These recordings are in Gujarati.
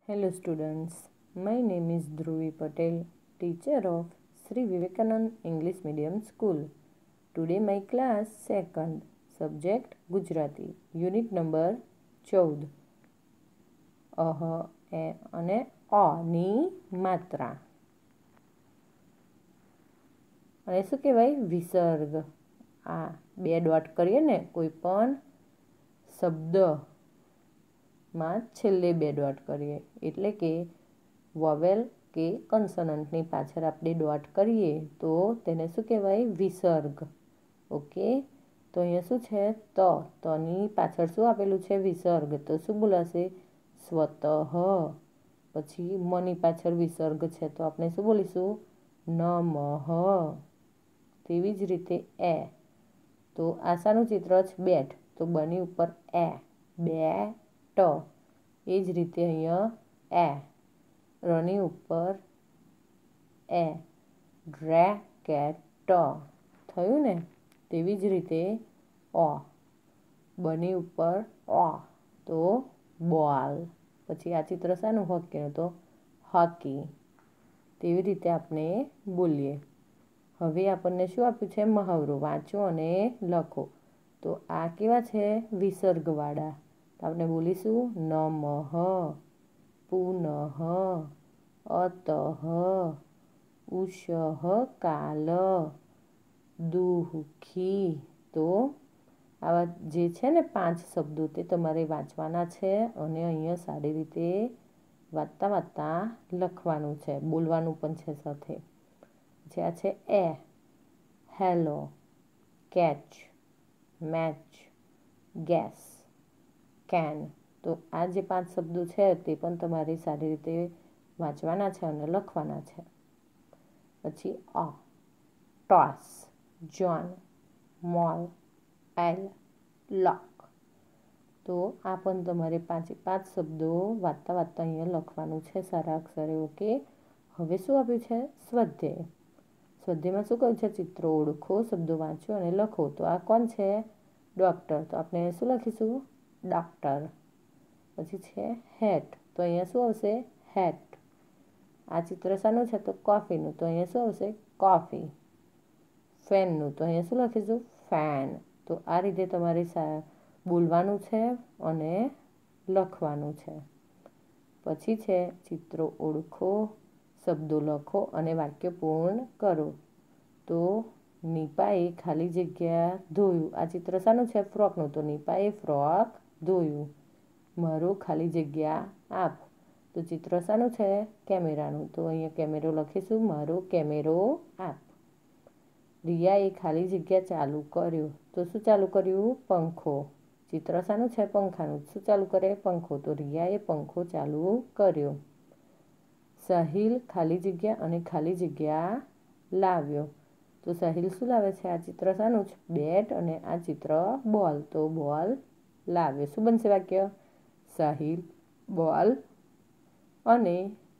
Hello students, my name is Dhruvi Patel, teacher of Sri Vivekanand English Medium School. Today my class second, subject Gujarati, unit number 14. એ અને ની માત્રા. અને શું કહેવાય? વિસર્ગ. આ બે ડોટ કરીએ ને કોઈ પણ શબ્દમાં છેલ્લે બે ડોટ કરીએ એટલે કે વોવેલ કે કન્સનન્ટની પાછળ આપણે ડોટ કરીએ તો તેને શું કહેવાય? વિસર્ગ. ઓકે, તો અહીંયા શું છે? તની પાછળ શું આપેલું છે? વિસર્ગ. તો શું બોલાશે? સ્વતઃ. પછી મની પાછળ વિસર્ગ છે તો આપણે શું બોલીશું? નમઃ. તેવી જ રીતે એ. તો આશાનું ચિત્ર છે બેટ, તો બની ઉપર એ, બેટ. એ જ રીતે અહીંયા એ, રની ઉપર એ, રેકેટ. થયું ને? તેવી જ રીતે ઓ, બની ઉપર ઓ, તો બોલ. પછી આ ચિત્ર શાનું? હોકીનું, તો હોકી. તેવી રીતે આપણે બોલીએ. હવે આપણને શું આપ્યું છે? મહાવરો. વાંચો અને લખો. તો આ કેવા છે? વિસર્ગવાળા. તો આપણે બોલીશું નમઃ, પુનઃ, અતઃ, ઉષઃ કાલ, દુઃખી. તો આવા જે છે ને 5 શબ્દો તે તમારે વાંચવાના છે અને અહીંયા સારી રીતે વાંચતા લખવાનું છે, બોલવાનું પણ છે સાથે. જે આ છે એ, hello, catch, match, gas, can. તો આ જે 5 શબ્દો છે તે પણ તમારે સારી રીતે વાંચવાના છે અને લખવાના છે. પછી toss, John, mall, L, lock. તો આ પણ તમારે 5 શબ્દો વાંચતા અહીંયા લખવાનું છે સારા અક્ષરે. ઓકે, હવે શું આપ્યું છે? સ્વાધ્યાય. સ્વાધ્યાયમાં શું કહ્યું છે? ચિત્રો ઓળખો, શબ્દો વાંચો અને લખો. તો આ કોણ છે? ડૉક્ટર. તો આપણે શું લખીશું? ડૉક્ટર. પછી છે હેટ. તો અહીંયા શું આવશે? હેટ. આ ચિત્ર શાનું છે? તો કોફીનું. તો અહીંયા શું આવશે? કોફી. ફેનનું. તો અહીંયા શું લખીશું? ફેન. તો આ રીતે તમારે બોલવાનું છે અને લખવાનું છે. પછી છે ચિત્રો ઓળખો, શબ્દો લખો અને વાક્ય પૂર્ણ કરો. તો નિપાએ ખાલી જગ્યા ધોયું. આ ચિત્ર શાનું છે? ફ્રોકનું. તો નિપાએ ફ્રોક ધોયું. મારો ખાલી જગ્યા આપ. તો ચિત્ર શાનું છે? કેમેરાનું. તો અહીંયા કેમેરો લખીશું. મારો કેમેરો આપ. રિયાએ ખાલી જગ્યા ચાલુ કર્યો. તો શું ચાલુ કર્યું? પંખો. ચિત્ર શાનું છે? પંખાનું. શું ચાલુ કરે? પંખો. તો રિયાએ પંખો ચાલુ કર્યો. સાહિલ ખાલી જગ્યા અને ખાલી જગ્યા લાવ્યો. તો સાહિલ શું લાવે છે? આ ચિત્ર શાનું છે? બેટ અને આ ચિત્ર બોલ. તો બોલ લાવ્યો. શું બનશે વાક્ય? સાહિલ બોલ અને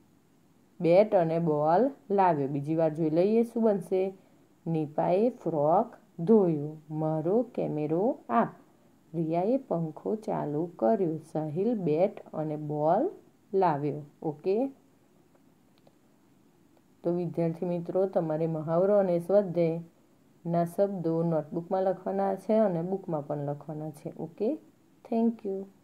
બેટ અને બોલ લાવ્યો. બીજી વાર જોઈ લઈએ શું બનશે? નિપાએ ફ્રોક ધોયું. મારો કેમેરો આપ. રિયાએ પંખો ચાલુ કર્યો. સાહિલ બેટ અને બોલ લાવ્યો. ઓકે, તો વિદ્યાર્થી મિત્રો, તમારે મહાવરો અને સ્વાધ્યાયના શબ્દો નોટબુકમાં લખવાના છે અને બુકમાં પણ લખવાના છે. Okay, thank you.